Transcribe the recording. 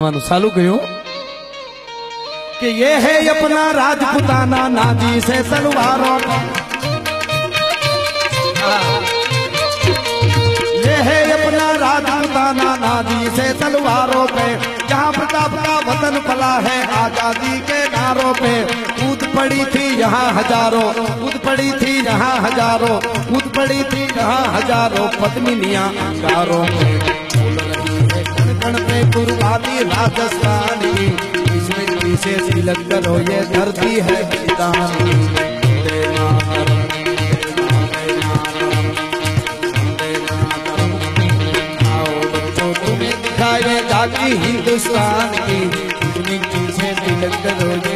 चालू कयो कि ये है अपना राजपुताना नादी से तलवारों का, ये है अपना राजपुताना नादी से तलवारों पे, जहाँ प्रताप का वतन पला है आजादी के नारों पे। कूद पड़ी थी यहाँ हजारों, कूद पड़ी थी यहाँ हजारों, कूद पड़ी थी यहाँ हजारों पद्मिनियां अंगारों पे। कण पे कुर्बानी राजस्थान की, इसमें पीछे तिलक करो ये धरती है मैदानी। आओ बच्चों तुम्हें दिखाए जाती हिंदुस्तान की, इसमें पीछे तिलक करो